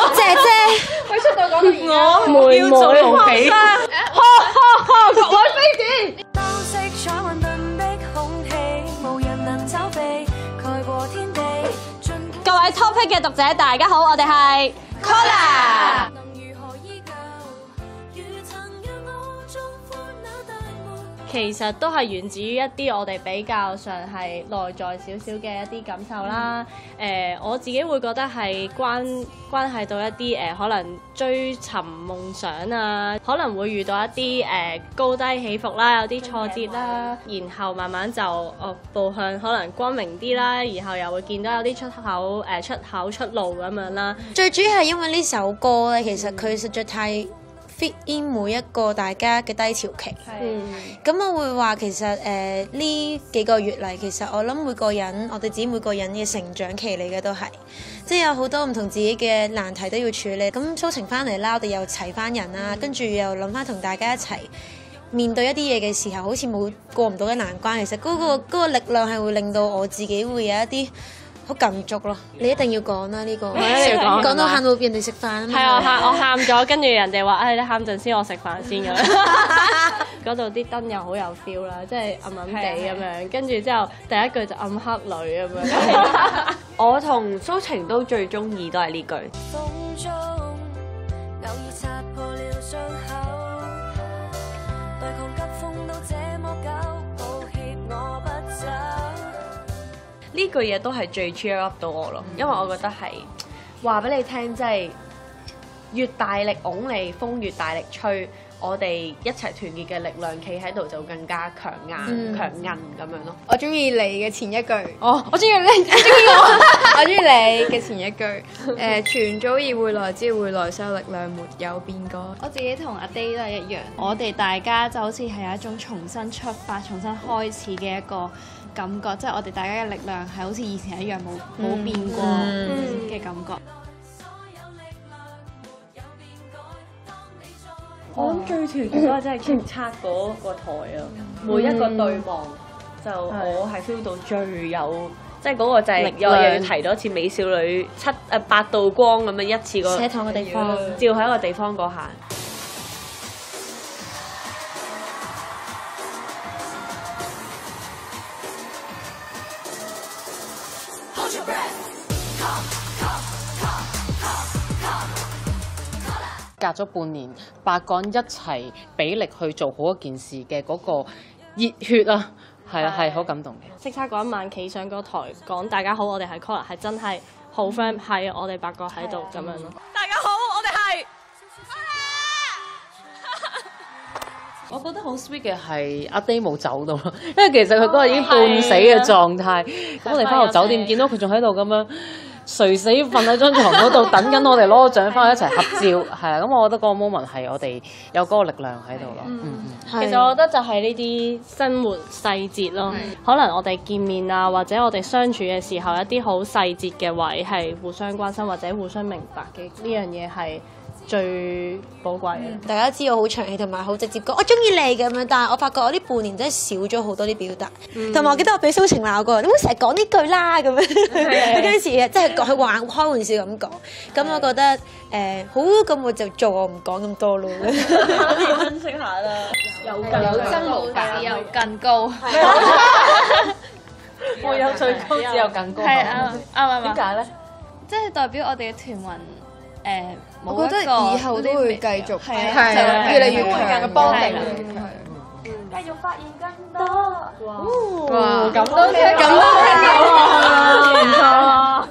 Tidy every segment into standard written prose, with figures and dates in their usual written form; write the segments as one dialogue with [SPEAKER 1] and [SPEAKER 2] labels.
[SPEAKER 1] 姐姐，
[SPEAKER 2] 佢出道講到而家，
[SPEAKER 3] 我妹妹，
[SPEAKER 2] 各位妃子。
[SPEAKER 4] 當色彩混沌的空氣，無人能走避，蓋過天地。
[SPEAKER 1] 各位 Topic 嘅讀者，大家好，我哋係 Cola。
[SPEAKER 4] 能如何依舊？如曾讓我縱歡那大夢。
[SPEAKER 5] 其實都係源自於一啲我哋比較上係內在少少嘅一啲感受啦。我自己會覺得係關係到一啲可能追尋夢想啊，可能會遇到一啲高低起伏啦，有啲挫折啦，然後慢慢就步向可能光明啲啦，然後又會見到有啲出路咁樣啦。
[SPEAKER 1] 最主要係因為呢首歌咧，其實佢實在太 fit in 每一個大家嘅低潮期。咁我會話其實呢幾個月嚟，其實我諗我哋自己每個人嘅成長期嚟嘅都係，即係有好多唔同自己嘅難題都要處理。咁蘇晴翻嚟啦，我哋又齊翻人啦，跟住又諗翻同大家一齊面對一啲嘢嘅時候，好似冇過唔到嘅難關。其實嗰個力量係會令到我自己會有一啲好感觸咯。你一定要講啦呢個，講到喊到人哋食飯啊嘛。
[SPEAKER 5] 係啊，我喊咗，跟住人哋話：你喊陣先，我食飯先咁樣。嗰度啲燈又好有 feel 啦，即係暗暗地咁樣。跟住之後第一句就暗黑女咁樣。
[SPEAKER 3] 我同蘇晴都最中意都係呢句。
[SPEAKER 4] 風中偶爾擦破了傷口，對抗急風都這麼久，抱歉我不走。
[SPEAKER 3] 呢句嘢都係最 cheer up 到我咯，因為我覺得係話俾你聽，即係越大力拱你，風越大力吹，我哋一齊團結嘅力量企喺度就更加強硬、強韌咁樣咯。
[SPEAKER 2] 我中意你嘅前一句，我中意你，我中意你嘅前一句，全早已會來，只會來，所有力量沒有變過。
[SPEAKER 6] 我自己同阿 Day 都係一樣，我哋大家就好似係有一種重新出發、重新開始嘅一個感覺，即係我哋大家嘅力量係好似以前一樣冇變過嘅感覺。
[SPEAKER 3] 我諗最團結嗰真係叱咤嗰個台啊！每一個對望就我係 feel 到最有，即係嗰個就係又要提多一次美少女8道光咁樣一次個
[SPEAKER 1] 寫堂嘅地方，
[SPEAKER 3] 照喺一個地方嗰下。
[SPEAKER 7] 隔咗半年，8個人一齊俾力去做好一件事嘅嗰個熱血啊，係好感動嘅。
[SPEAKER 5] 叱咤嗰一晚企上個台講大家好，我哋係 Cola， 係真係好 friend， 係我哋8個喺度咁樣咯。
[SPEAKER 3] 大家好，我哋係。
[SPEAKER 7] 我覺得好 sweet 嘅係阿 Day 冇走到咯，因為其實佢嗰日已經半死嘅狀態。咁我哋翻到酒店見到佢仲喺度咁樣垂死瞓喺張床嗰度等緊我哋攞個獎翻去一齊合照，係啊。咁我覺得嗰個 moment 係我哋有嗰個力量喺度咯。
[SPEAKER 5] 其實我覺得就係呢啲生活細節咯，可能我哋見面啊，或者我哋相處嘅時候，一啲好細節嘅位係互相關心或者互相明白嘅，呢樣嘢係最寶貴嘅。
[SPEAKER 1] 大家知我好長氣同埋好直接講我中意你咁樣，但係我發覺我呢半年真係少咗好多啲表達，同埋我記得我俾蘇晴鬧過，你唔好成日講呢句啦咁樣，佢嗰陣時即係佢開玩笑咁講，咁我覺得好，咁我就做，我唔講咁多咯。
[SPEAKER 3] 要分析下啦，有增無減，
[SPEAKER 6] 只有更高。
[SPEAKER 7] 我有最高，只有更高。
[SPEAKER 6] 係啱。
[SPEAKER 7] 點解咧？
[SPEAKER 6] 即係代表我哋嘅團運
[SPEAKER 2] 我覺得以後都會繼續
[SPEAKER 6] 係啊，
[SPEAKER 2] 越嚟越強嘅幫你。
[SPEAKER 4] 繼續發現更多。
[SPEAKER 2] 哇！咁都聽到，唔錯。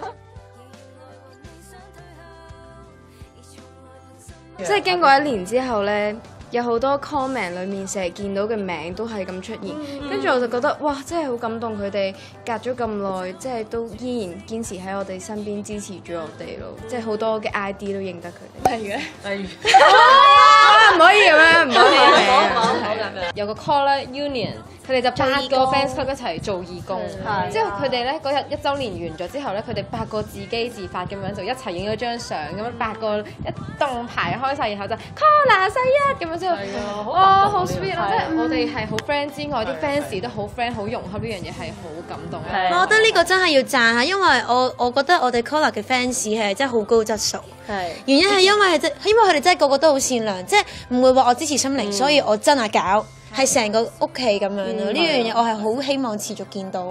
[SPEAKER 2] 即係經過1年之後咧，有好多 comment 裡面成日見到嘅名都係咁出現，跟住我就覺得哇，真係好感動，佢哋隔咗咁耐，即係都依然堅持喺我哋身邊支持住我哋咯，即係好多嘅 ID 都認得佢哋。例如，唔可以咁樣，唔可以咁樣。
[SPEAKER 8] 有個 Cola Union
[SPEAKER 2] 佢哋就8個 fans club 一齊做義工，之後佢哋咧嗰日1週年完咗之後咧，佢哋8個自機自發咁樣就一齊影咗張相，咁樣8個一棟排開晒，然後就 Collar 世一咁樣之後，哇好 sweet 啊！即係我哋係好 friend 之外，啲 fans 都好 friend 好融洽，呢樣嘢係好感動。
[SPEAKER 1] 我覺得呢個真係要讚下，因為我覺得我哋 Collar 嘅 fans 係真係好高質素。原因係因為佢哋真係個個都好善良，即係唔會話我支持心靈，所以我真係搞。係成個屋企咁樣咯，呢樣嘢我係好希望持續見到。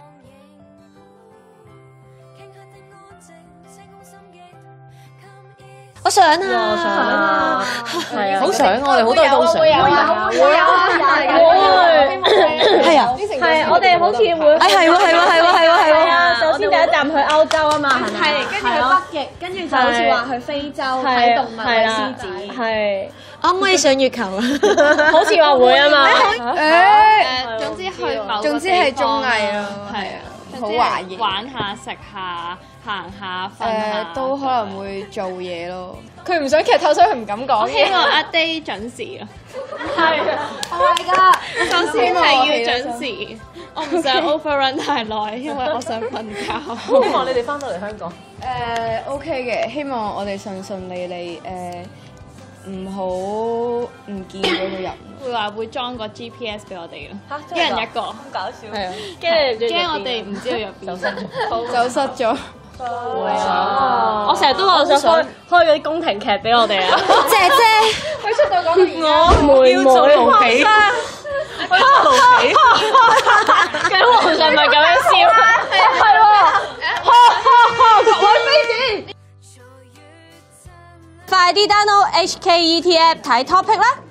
[SPEAKER 1] 我想啊，
[SPEAKER 7] 係啊，好想，我哋好多人都想。
[SPEAKER 5] 會係啊，係我哋好似會係啊！首先第一站去歐洲啊嘛，係跟住去北極，跟住就好似話去非洲睇動物睇獅子，係。
[SPEAKER 1] 可唔可以上月球啊？
[SPEAKER 5] 好似話會啊嘛。
[SPEAKER 6] 總之去某
[SPEAKER 2] 總之係綜藝咯，係啊，好華型，
[SPEAKER 6] 玩下食下行下瞓下，
[SPEAKER 2] 都可能會做嘢咯。佢唔想劇透，所以佢唔敢講。
[SPEAKER 6] 我希望阿 Day 準時啊！
[SPEAKER 5] 係
[SPEAKER 6] 我首先係要準時，我唔想 overrun 太耐，因為我想瞓覺。
[SPEAKER 7] 希望你哋翻到嚟香港。
[SPEAKER 2] OK 嘅，希望我哋順順利利唔好唔見嗰個人。
[SPEAKER 6] 會話會裝個 GPS 俾我哋咯，一人一個。
[SPEAKER 3] 咁搞笑。
[SPEAKER 7] 係啊，
[SPEAKER 6] 驚我哋唔知道入邊。
[SPEAKER 2] 走失咗。
[SPEAKER 5] 會啊！我成日都話想開嗰啲宮廷劇俾我哋啊！
[SPEAKER 1] 姐姐，
[SPEAKER 2] 佢出到講
[SPEAKER 5] 我妹妹
[SPEAKER 7] 露皮，
[SPEAKER 5] 跟住皇上咪咁樣笑，係喎，各位妃子，快啲 download HKET app 睇 topic 啦！